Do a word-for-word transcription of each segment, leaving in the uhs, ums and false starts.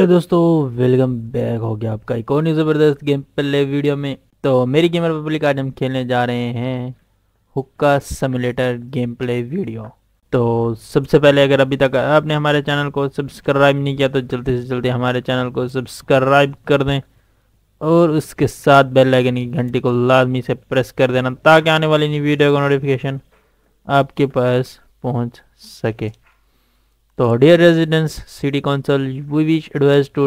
Hello दोस्तों, welcome back हो गया आपका एक और न्यू ज़बरदस्त गेम प्ले वीडियो में। तो मेरी गेमर पब्लिक आज हम खेलने जा रहे हैं हुक्का सिमुलेटर गेम प्ले वीडियो। तो सबसे पहले अगर अभी तक आपने हमारे चैनल को सब्सक्राइब नहीं किया तो जल्दी से जल्दी हमारे चैनल को सब्सक्राइब कर दें और उसके साथ बेल आइकन की घंटी को लाजमी से प्रेस कर देना ताकि आने वाली नई वीडियो का नोटिफिकेशन आपके पास पहुंच सके। तो dear residents city council we wish advice to.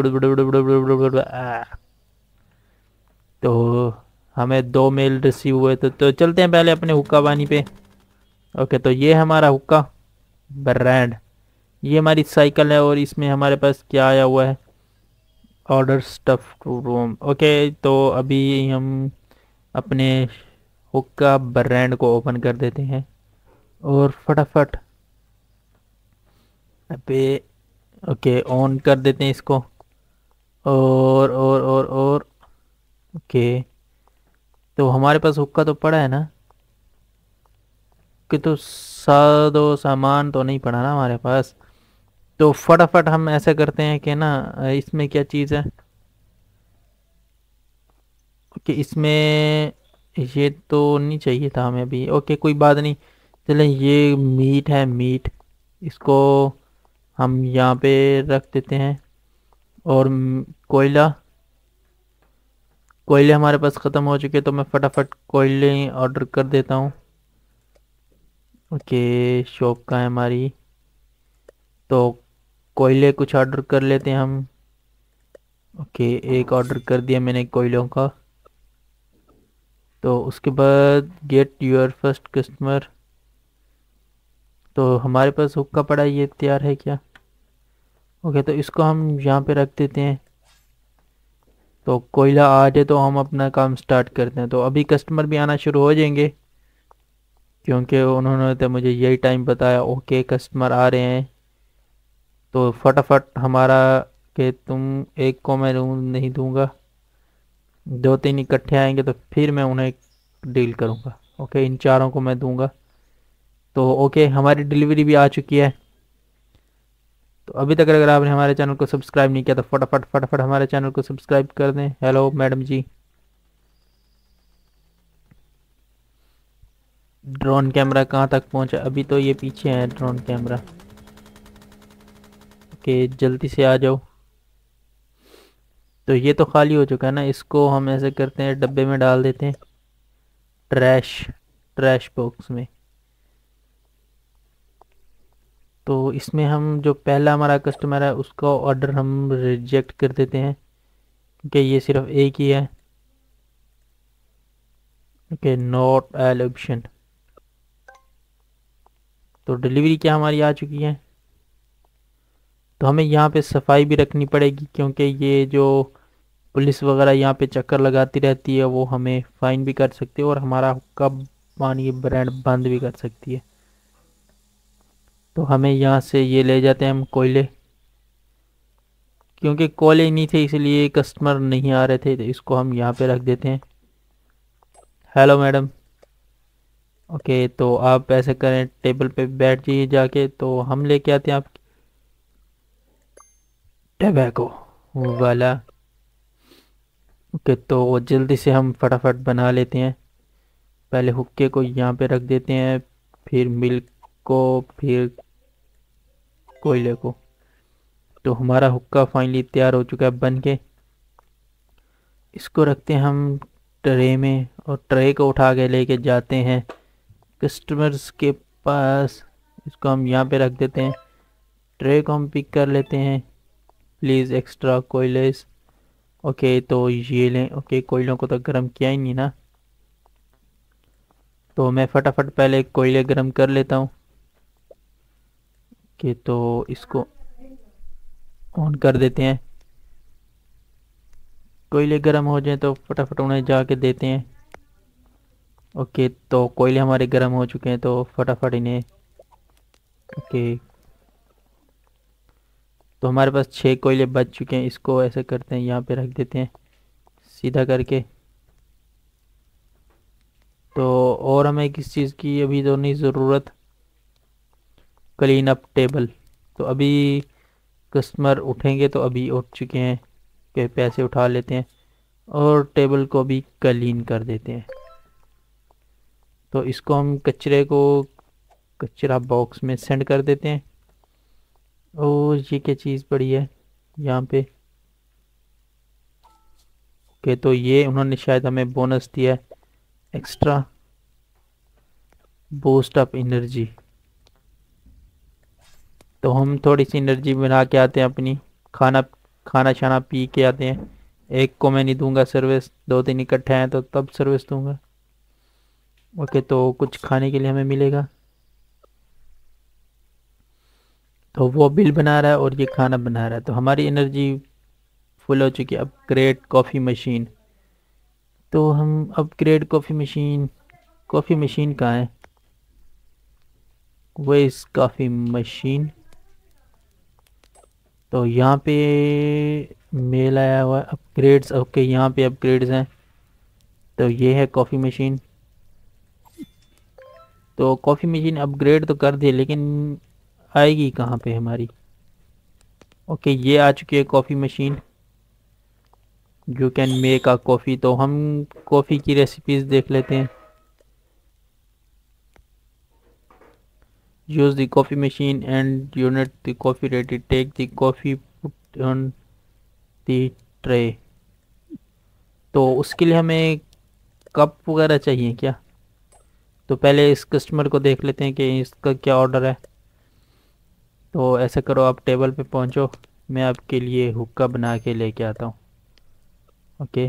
तो हमें दो मेल रिसीव हुए तो, तो चलते हैं पहले अपने हुक्का पानी पे। ओके, तो ये हमारा हुक्का ब्रांड, ये हमारी साइकिल है और इसमें हमारे पास क्या आया हुआ है, order stuff to room. Okay, तो अभी हम अपने हुक्का ब्रांड को ओपन कर देते हैं और फटाफट पे ओके ऑन कर देते हैं इसको। और और और और ओके, तो हमारे पास हुक्का तो पड़ा है ना, कि तो सादो सामान तो नहीं पड़ा ना हमारे पास। तो फटाफट हम ऐसा करते हैं कि ना, इसमें क्या चीज़ है कि इसमें ये तो नहीं चाहिए था हमें अभी। ओके, कोई बात नहीं। चलें, ये मीट है, मीट इसको हम यहाँ पे रख देते हैं। और म, कोयला, कोयले हमारे पास ख़त्म हो चुके तो मैं फटाफट कोयले ऑर्डर कर देता हूँ। ओके, शॉप का है हमारी, तो कोयले कुछ ऑर्डर कर लेते हैं हम। ओके, एक ऑर्डर कर दिया मैंने कोयलों का। तो उसके बाद गेट योर फर्स्ट कस्टमर, तो हमारे पास हुक्का पड़ा है, ये तैयार है क्या? ओके, तो इसको हम यहाँ पे रख देते हैं। तो कोयला आ जाए तो हम अपना काम स्टार्ट करते हैं। तो अभी कस्टमर भी आना शुरू हो जाएंगे क्योंकि उन्होंने तो मुझे यही टाइम बताया। ओके, कस्टमर आ रहे हैं तो फटाफट हमारा, कि तुम एक को मैं दूँ नहीं दूंगा, दो तीन इकट्ठे आएंगे तो फिर मैं उन्हें डील करूंगा। ओके, इन चारों को मैं दूंगा। तो ओके, हमारी डिलीवरी भी आ चुकी है। तो अभी तक अगर आपने हमारे चैनल को सब्सक्राइब नहीं किया तो फटाफट फटाफट हमारे चैनल को सब्सक्राइब कर दें। Hello madam ji, drone camera कहाँ तक पहुँचा? अभी तो ये पीछे है ड्रोन कैमरा। ओके, जल्दी से आ जाओ। तो ये तो खाली हो चुका है ना, इसको हम ऐसे करते हैं डब्बे में डाल देते हैं, ट्रैश ट्रैश बॉक्स में। तो इसमें हम जो पहला हमारा कस्टमर है उसका ऑर्डर हम रिजेक्ट कर देते हैं क्योंकि ये सिर्फ एक ही है। Okay, not L option. तो डिलीवरी क्या हमारी आ चुकी है। तो हमें यहाँ पे सफाई भी रखनी पड़ेगी क्योंकि ये जो पुलिस वगैरह यहाँ पे चक्कर लगाती रहती है वो हमें फाइन भी कर सकती है और हमारा कब मानिए ब्रांड बंद भी कर सकती है। तो हमें यहाँ से ये ले जाते हैं हम कोयले, क्योंकि कोयले ही नहीं थे इसलिए कस्टमर नहीं आ रहे थे, तो इसको हम यहाँ पे रख देते हैं। Hello madam. ओके, तो आप ऐसे करें, टेबल पे बैठ जाइए जाके, तो हम लेके आते हैं आप टबैको वाला। ओके, तो जल्दी से हम फटाफट बना लेते हैं। पहले हुक्के को यहाँ पे रख देते हैं, फिर मिल्क को, फिर कोयले को। तो हमारा हुक्का फाइनली तैयार हो चुका है बन के। इसको रखते हैं हम ट्रे में और ट्रे को उठा के लेके जाते हैं कस्टमर्स के पास। इसको हम यहाँ पे रख देते हैं, ट्रे को हम पिक कर लेते हैं। Please extra कोयलेस। ओके, तो ये लें। ओके, कोयलों को तो गर्म किया ही नहीं ना, तो मैं फटाफट पहले कोयले गर्म कर लेता हूँ। कि तो इसको ऑन कर देते हैं। कोयले गर्म हो जाए तो फटाफट उन्हें जाके देते हैं। ओके, तो कोयले हमारे गर्म हो चुके हैं तो फटाफट इन्हें, ओके, तो हमारे पास छः कोयले बच चुके हैं। इसको ऐसे करते हैं, यहाँ पे रख देते हैं सीधा करके। तो और हमें किस चीज़ की अभी तो नहीं ज़रूरत, क्लीन अप टेबल। तो अभी कस्टमर उठेंगे तो अभी उठ चुके हैं कि पैसे उठा लेते हैं और टेबल को भी क्लीन कर देते हैं। तो इसको हम कचरे को कचरा बॉक्स में सेंड कर देते हैं। और ये क्या चीज़ पड़ी है यहाँ पे? ओके, तो ये उन्होंने शायद हमें बोनस दिया है, एक्स्ट्रा बूस्ट अप एनर्जी। तो हम थोड़ी सी एनर्जी बना के आते हैं अपनी, खाना खाना शाना पी के आते हैं। एक को मैं नहीं दूंगा सर्विस, दो तीन इकट्ठे हैं तो तब सर्विस दूंगा। ओके, तो कुछ खाने के लिए हमें मिलेगा। तो वो बिल बना रहा है और ये खाना बना रहा है, तो हमारी एनर्जी फुल हो चुकी है। अपग्रेड कॉफ़ी मशीन, तो हम upgrade coffee machine, coffee machine कहाँ है? वो इस कॉफ़ी मशीन, तो यहाँ पे मेल आया हुआ है अपग्रेड्स। ओके, यहाँ पे अपग्रेड्स हैं। तो ये है कॉफ़ी मशीन। तो कॉफ़ी मशीन अपग्रेड तो कर दी, लेकिन आएगी कहाँ पे हमारी? ओके, ये आ चुकी है coffee machine. You can make a coffee. तो हम कॉफ़ी की रेसिपीज़ देख लेते हैं। Use the coffee machine and unit the coffee ready, take the coffee put on the tray. तो उसके लिए हमें कप वगैरह चाहिए क्या? तो पहले इस कस्टमर को देख लेते हैं कि इसका क्या ऑर्डर है। तो ऐसा करो, आप टेबल पे पहुंचो, मैं आपके लिए हुक्का बना के लेके आता हूँ। ओके,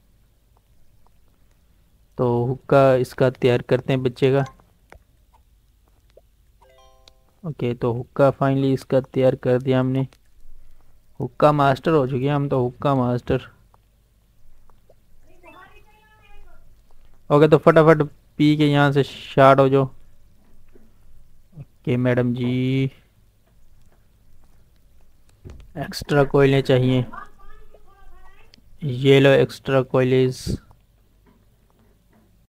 तो हुक्का इसका तैयार करते हैं बच्चे का। ओके, तो हुक्का फाइनली इसका तैयार कर दिया हमने। हुक्का मास्टर हो चुके हैं हम तो, हुक्का मास्टर। ओके, तो फटाफट पी के यहाँ से शार्ट हो जाओ। ओके मैडम जी, एक्स्ट्रा कोयले चाहिए, ये लो एक्स्ट्रा कोयलेस।